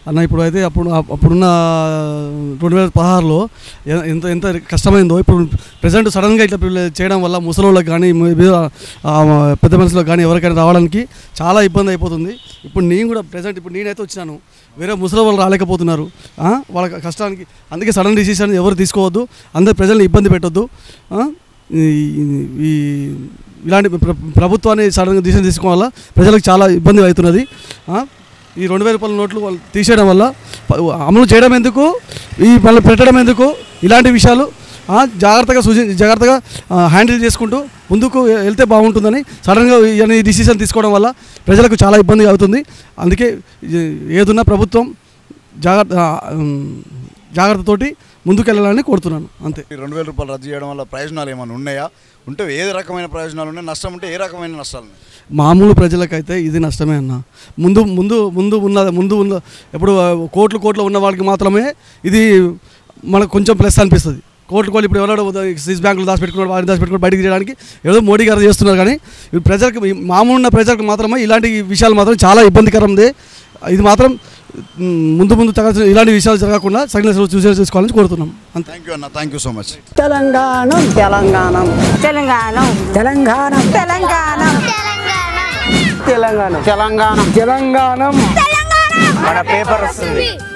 అన్న ఇప్పుడు అయితే అప్పుడున్న 2016లో ఎంత ఎంత కష్టమైందో ఇప్పుడు ప్రజెంట్ సడన్గా ఇట్లా చేయడం వల్ల ముసలోళ్ళకి కానీ పెద్ద మనుషులకు కానీ ఎవరికైనా రావడానికి చాలా ఇబ్బంది అయిపోతుంది. ఇప్పుడు నేను కూడా ప్రజెంట్ ఇప్పుడు నేనైతే వచ్చినాను, వేరే ముసలి వాళ్ళు రాలేకపోతున్నారు వాళ్ళ కష్టానికి. అందుకే సడన్ డిసిషన్ ఎవరు తీసుకోవద్దు, అందరు ప్రజల్ని ఇబ్బంది పెట్టొద్దు. ఇలాంటి ప్రభుత్వాన్ని సడన్గా డిసిషన్ తీసుకోవడం వల్ల ప్రజలకు చాలా ఇబ్బంది అవుతున్నది. ఈ 2000 రూపాయల నోట్లు వాళ్ళు తీసేయడం వల్ల అమలు చేయడం ఎందుకు, ఈ మళ్ళీ పెట్టడం ఎందుకు, ఇలాంటి విషయాలు జాగ్రత్తగా హ్యాండిల్ చేసుకుంటూ ముందుకు వెళ్తే బాగుంటుందని సడన్గా ఈ డిసిషన్ తీసుకోవడం వల్ల ప్రజలకు చాలా ఇబ్బంది అవుతుంది. అందుకే ఏదున్నా ప్రభుత్వం జాగ్రత్తతోటి ముందుకు వెళ్ళాలని కోరుతున్నాను. అంతే. 2000 రూపాయలు రద్దు చేయడం వల్ల ప్రయోజనాలు ఏమైనా ఉన్నాయా? ఉంటే ఏ రకమైన ప్రయోజనాలు ఉన్నాయి? నష్టం ఉంటే ఏ రకమైన నష్టాలు ఉన్నాయి? మామూలు ప్రజలకైతే ఇది నష్టమే అన్న. ముందు ఉన్న ఎప్పుడు కోట్లు ఉన్న వాళ్ళకి మాత్రమే ఇది మనకు కొంచెం ప్లస్ అనిపిస్తుంది. కోట్లు ఇప్పుడు ఎవరో స్విస్ బ్యాంకులు దాచిపెట్టుకున్నాడు, వారిని దాచిపెట్టుకుని బయటికి చేయడానికి ఏదో మోడీ గారు చేస్తున్నారు. కానీ ప్రజలకు మామూలు ఉన్న ప్రజలకు మాత్రమే ఇలాంటి విషయాలు మాత్రం చాలా ఇబ్బందికరందే. ఇది మాత్రం ముందు ఇలాంటి విషయాలు జరగకుండా సగం చూసేసి చేసుకోవాలని కోరుతున్నాం. థ్యాంక్ యూ అన్న, thank you so much. Telangana Telangana Telangana Telangana Telangana Telangana Telangana Telangana మన పేపర్ వస్తుంది.